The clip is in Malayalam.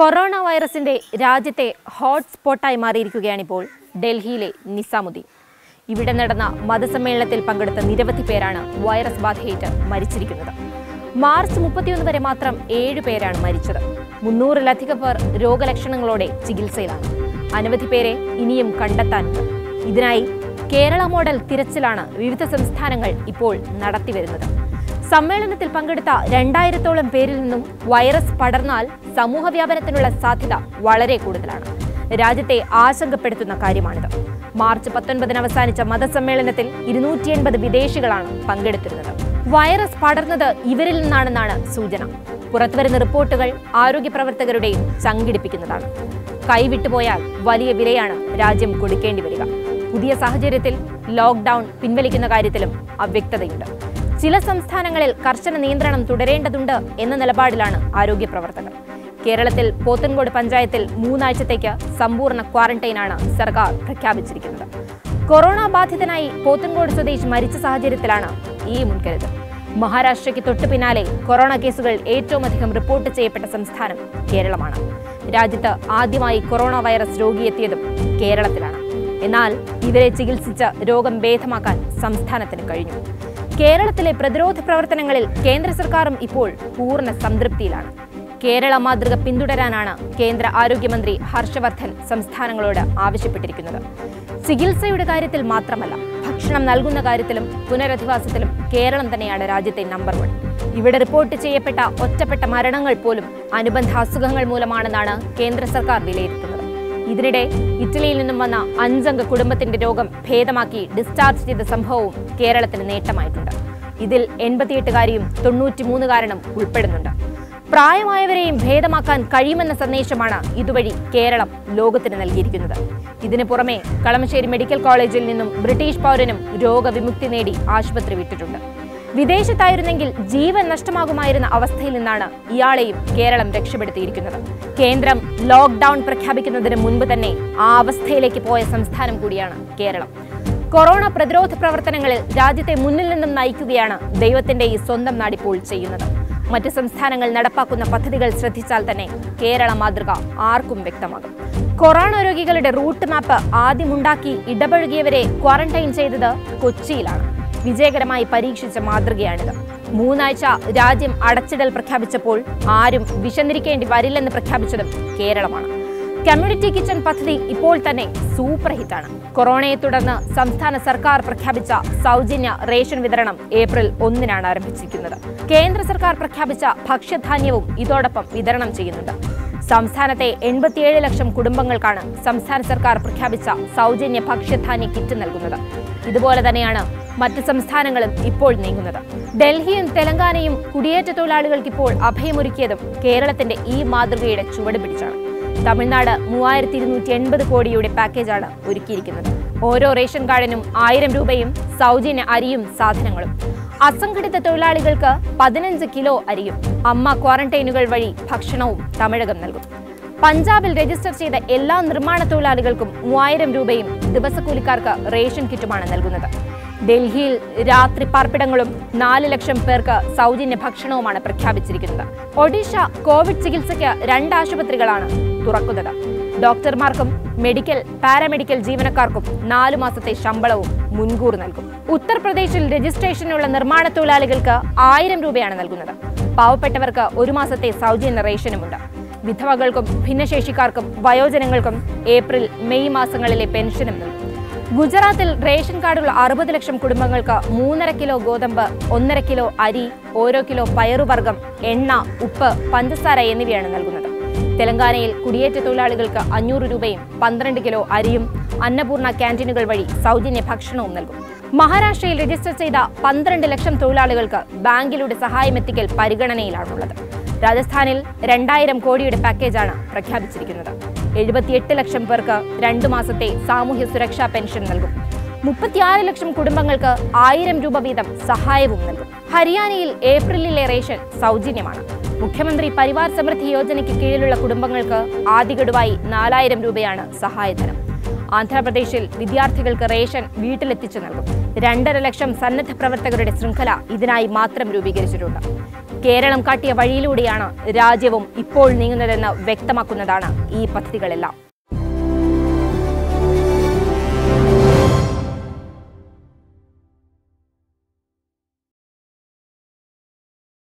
കൊറോണ വൈറസിന്റെ രാജ്യത്തെ ഹോട്ട്സ്പോട്ടായി മാറിയിരിക്കുകയാണിപ്പോൾ ഡൽഹിയിലെ നിസാമുദ്ദീൻ. ഇവിടെ നടന്ന മതസമ്മേളനത്തിൽ പങ്കെടുത്ത നിരവധി പേരാണ് വൈറസ് ബാധയേറ്റ് മരിച്ചിരിക്കുന്നത്. മാർച്ച് 31 വരെ മാത്രം 7 പേരാണ് മരിച്ചത്. 300-ലധികം പേർ രോഗലക്ഷണങ്ങളോടെ ചികിത്സയിലാണ്. അനവധി പേരെ ഇനിയും കണ്ടെത്താനുണ്ട്. ഇതിനായി കേരള മോഡൽ തിരച്ചിലാണ് വിവിധ സംസ്ഥാനങ്ങൾ ഇപ്പോൾ നടത്തിവരുന്നത്. സമ്മേളനത്തിൽ പങ്കെടുത്ത 2000-ഓളം പേരിൽ നിന്നും വൈറസ് പടർന്നാൽ സമൂഹവ്യാപനത്തിനുള്ള സാധ്യത വളരെ കൂടുതലാണ്. രാജ്യത്തെ ആശങ്കപ്പെടുത്തുന്ന കാര്യമാണിത്. മാർച്ച് 19 അവസാനിച്ച മതസമ്മേളനത്തിൽ 280 വിദേശികളാണ് പങ്കെടുത്തിരുന്നത്. വൈറസ് പടർന്നത് ഇവരിൽ നിന്നാണെന്നാണ് സൂചന. പുറത്തുവരുന്ന റിപ്പോർട്ടുകൾ ആരോഗ്യ പ്രവർത്തകരുടെയും ചങ്കിടിപ്പിക്കുന്നതാണ്. കൈവിട്ടുപോയാൽ വലിയ വിലയാണ് രാജ്യം കൊടുക്കേണ്ടി വരിക. പുതിയ സാഹചര്യത്തിൽ ലോക്ക്ഡൌൺ പിൻവലിക്കുന്ന കാര്യത്തിലും അവ്യക്തതയുണ്ട്. ചില സംസ്ഥാനങ്ങളിൽ കർശന നിയന്ത്രണം തുടരേണ്ടതുണ്ട് എന്ന നിലപാടിലാണ് ആരോഗ്യ പ്രവർത്തകർ. കേരളത്തിൽ പോത്തൻകോട് പഞ്ചായത്തിൽ 3 ആഴ്ചത്തേക്ക് സമ്പൂർണ്ണ ക്വാറന്റൈനാണ് സർക്കാർ പ്രഖ്യാപിച്ചിരിക്കുന്നത്. കൊറോണ ബാധിതനായി പോത്തൻകോട് സ്വദേശി മരിച്ച സാഹചര്യത്തിലാണ് ഈ മുൻകരുതൽ. മഹാരാഷ്ട്രയ്ക്ക് തൊട്ടു പിന്നാലെ കൊറോണ കേസുകൾ ഏറ്റവും അധികം റിപ്പോർട്ട് ചെയ്യപ്പെട്ട സംസ്ഥാനം കേരളമാണ്. രാജ്യത്ത് ആദ്യമായി കൊറോണ വൈറസ് രോഗിയെത്തിയതും കേരളത്തിലാണ്. എന്നാൽ ഇവരെ ചികിത്സിച്ച് രോഗം ഭേദമാക്കാൻ സംസ്ഥാനത്തിന് കഴിഞ്ഞു. കേരളത്തിലെ പ്രതിരോധ പ്രവർത്തനങ്ങളിൽ കേന്ദ്ര സർക്കാരും ഇപ്പോൾ പൂർണ്ണ സംതൃപ്തിയിലാണ്. കേരള മാതൃക പിന്തുടരാനാണ് കേന്ദ്ര ആരോഗ്യമന്ത്രി ഹർഷവർദ്ധൻ സംസ്ഥാനങ്ങളോട് ആവശ്യപ്പെട്ടിരിക്കുന്നത്. ചികിത്സയുടെ കാര്യത്തിൽ മാത്രമല്ല, ഭക്ഷണം നൽകുന്ന കാര്യത്തിലും പുനരധിവാസത്തിലും കേരളം തന്നെയാണ് രാജ്യത്തെ നമ്പർ 1. ഇവിടെ റിപ്പോർട്ട് ചെയ്യപ്പെട്ട ഒറ്റപ്പെട്ട മരണങ്ങൾ പോലും അനുബന്ധ അസുഖങ്ങൾ മൂലമാണെന്നാണ് കേന്ദ്ര സർക്കാർ വിലയിരുത്തുന്നത്. ഇതിനിടെ ഇറ്റലിയിൽ നിന്നും വന്ന 5 അംഗ കുടുംബത്തിന്റെ രോഗം ഭേദമാക്കി ഡിസ്ചാർജ് ചെയ്ത സംഭവവും കേരളത്തിന് നേട്ടമായിട്ടുണ്ട്. ഇതിൽ 88-കാരിയും 93-കാരനും ഉൾപ്പെടുന്നുണ്ട്. പ്രായമായവരെയും ഭേദമാക്കാൻ കഴിയുമെന്ന സന്ദേശമാണ് ഇതുവഴി കേരളം ലോകത്തിന് നൽകിയിരിക്കുന്നത്. ഇതിനു പുറമെ കളമശ്ശേരി മെഡിക്കൽ കോളേജിൽ നിന്നും ബ്രിട്ടീഷ് പൗരനും രോഗവിമുക്തി നേടി ആശുപത്രി വിട്ടിട്ടുണ്ട്. വിദേശത്തായിരുന്നെങ്കിൽ ജീവൻ നഷ്ടമാകുമായിരുന്ന അവസ്ഥയിൽ നിന്നാണ് ഇയാളെയും കേരളം രക്ഷപ്പെടുത്തിയിരിക്കുന്നത്. കേന്ദ്രം ലോക്ക്ഡൌൺ പ്രഖ്യാപിക്കുന്നതിന് മുൻപ് തന്നെ ആ അവസ്ഥയിലേക്ക് പോയ സംസ്ഥാനം കൂടിയാണ് കേരളം. കൊറോണ പ്രതിരോധ പ്രവർത്തനങ്ങളിൽ രാജ്യത്തെ മുന്നിൽ നിന്നും നയിക്കുകയാണ് ദൈവത്തിന്റെ ഈ സ്വന്തം നാടിപ്പോൾ ചെയ്യുന്നത്. മറ്റ് സംസ്ഥാനങ്ങൾ നടപ്പാക്കുന്ന പദ്ധതികൾ ശ്രദ്ധിച്ചാൽ തന്നെ കേരള മാതൃക ആർക്കും വ്യക്തമാകും. കൊറോണ രോഗികളുടെ റൂട്ട് മാപ്പ് ആദ്യമുണ്ടാക്കി ഇടപഴകിയവരെ ക്വാറന്റൈൻ ചെയ്തത് കൊച്ചിയിലാണ്. വിജയകരമായി പരീക്ഷിച്ച മാതൃകയാണിത്. 3 ആഴ്ച രാജ്യം അടച്ചിടൽ പ്രഖ്യാപിച്ചപ്പോൾ ആരും വിശന്നിരിക്കേണ്ടി വരില്ലെന്ന് പ്രഖ്യാപിച്ചതും കേരളമാണ്. കമ്മ്യൂണിറ്റി കിച്ചൺ പദ്ധതി ഇപ്പോൾ തന്നെ സൂപ്പർ ഹിറ്റാണ്. കൊറോണയെ തുടർന്ന് സംസ്ഥാന സർക്കാർ പ്രഖ്യാപിച്ച സൗജന്യ റേഷൻ വിതരണം ഏപ്രിൽ 1-നാണ് ആരംഭിച്ചിരിക്കുന്നത്. കേന്ദ്ര സർക്കാർ പ്രഖ്യാപിച്ച ഭക്ഷ്യധാന്യവും ഇതോടൊപ്പം വിതരണം ചെയ്യുന്നുണ്ട്. സംസ്ഥാനത്തെ 87 ലക്ഷം കുടുംബങ്ങൾക്കാണ് സംസ്ഥാന സർക്കാർ പ്രഖ്യാപിച്ച സൗജന്യ ഭക്ഷ്യധാന്യ കിറ്റ് നൽകുന്നത്. ഇതുപോലെ തന്നെയാണ് മറ്റ് സംസ്ഥാനങ്ങളും ഇപ്പോൾ നീങ്ങുന്നത്. ഡൽഹിയും തെലങ്കാനയും കുടിയേറ്റ തൊഴിലാളികൾക്ക് ഇപ്പോൾ അഭയമൊരുക്കിയതും കേരളത്തിന്റെ ഈ മാതൃകയുടെ ചുവട് പിടിച്ചാണ്. തമിഴ്നാട് 3280 കോടിയുടെ പാക്കേജാണ് ഒരുക്കിയിരിക്കുന്നത്. ഓരോ റേഷൻ കാർഡിനും 1000 രൂപയും സൗജന്യ അരിയും സാധനങ്ങളും. അസംഘടിത തൊഴിലാളികൾക്ക് 15 കിലോ അരിയും. അമ്മ ക്വാറന്റൈനുകൾ വഴി ഭക്ഷണവും തമിഴകം നൽകും. പഞ്ചാബിൽ രജിസ്റ്റർ ചെയ്ത എല്ലാ നിർമ്മാണ തൊഴിലാളികൾക്കും 3000 രൂപയും ദിവസക്കൂലിക്കാർക്ക് റേഷൻ കിറ്റുമാണ് നൽകുന്നത്. ഡൽഹിയിൽ രാത്രി പാർപ്പിടങ്ങളും 4 ലക്ഷം പേർക്ക് സൗജന്യ ഭക്ഷണവുമാണ് പ്രഖ്യാപിച്ചിരിക്കുന്നത്. ഒഡീഷ കോവിഡ് ചികിത്സയ്ക്ക് 2 ആശുപത്രികളാണ് തുറക്കുന്നത്. ഡോക്ടർമാർക്കും മെഡിക്കൽ പാരാമെഡിക്കൽ ജീവനക്കാർക്കും 4 മാസത്തെ ശമ്പളവും മുൻകൂർ നൽകും. ഉത്തർപ്രദേശിൽ രജിസ്ട്രേഷനുള്ള നിർമ്മാണ തൊഴിലാളികൾക്ക് 1000 രൂപയാണ് നൽകുന്നത്. പാവപ്പെട്ടവർക്ക് 1 മാസത്തെ സൗജന്യ റേഷനുമുണ്ട്. വിധവകൾക്കും ഭിന്നശേഷിക്കാർക്കും വയോജനങ്ങൾക്കും ഏപ്രിൽ മെയ് മാസങ്ങളിലെ പെൻഷനും നൽകും. ഗുജറാത്തിൽ റേഷൻ കാർഡുള്ള 60 ലക്ഷം കുടുംബങ്ങൾക്ക് 3.5 കിലോ ഗോതമ്പ്, 1.5 കിലോ അരി, ഓരോ കിലോ പയറുവർഗ്ഗം, എണ്ണ, ഉപ്പ്, പഞ്ചസാര എന്നിവയാണ് നൽകുന്നത്. തെലങ്കാനയിൽ കുടിയേറ്റ തൊഴിലാളികൾക്ക് 500 രൂപയും 12 കിലോ അരിയും അന്നപൂർണ ക്യാൻറ്റീനുകൾ വഴി സൗജന്യ ഭക്ഷണവും നൽകും. മഹാരാഷ്ട്രയിൽ രജിസ്റ്റർ ചെയ്ത 12 ലക്ഷം തൊഴിലാളികൾക്ക് ബാങ്കിലൂടെ സഹായമെത്തിക്കൽ പരിഗണനയിലാണുള്ളത്. രാജസ്ഥാനിൽ 2000 കോടിയുടെ പാക്കേജാണ് പ്രഖ്യാപിച്ചിരിക്കുന്നത്. 78 ലക്ഷം പേർക്ക് 2 മാസത്തെ സാമൂഹ്യ സുരക്ഷാ പെൻഷൻ നൽകും. 36 ലക്ഷം കുടുംബങ്ങൾക്ക് 1000 രൂപ വീതം സഹായവും നൽകും. ഹരിയാനയിൽ ഏപ്രിലിലെ റേഷൻ സൗജന്യമാണ്. മുഖ്യമന്ത്രി പരിവാർ സമൃദ്ധി യോജനയ്ക്ക് കീഴിലുള്ള കുടുംബങ്ങൾക്ക് ആദ്യഗഡുവായി 4000 രൂപയാണ് സഹായധനം. ആന്ധ്രാപ്രദേശിൽ വിദ്യാർത്ഥികൾക്ക് റേഷൻ വീട്ടിലെത്തിച്ചു നൽകും. 2.5 ലക്ഷം സന്നദ്ധ പ്രവർത്തകരുടെ ശൃംഖല ഇതിനായി മാത്രം രൂപീകരിച്ചിട്ടുണ്ട്. കേരളം കാട്ടിയ വഴിയിലൂടെയാണ് രാജ്യവും ഇപ്പോൾ നീങ്ങുന്നതെന്ന് വ്യക്തമാക്കുന്നതാണ് ഈ പദ്ധതികളെല്ലാം.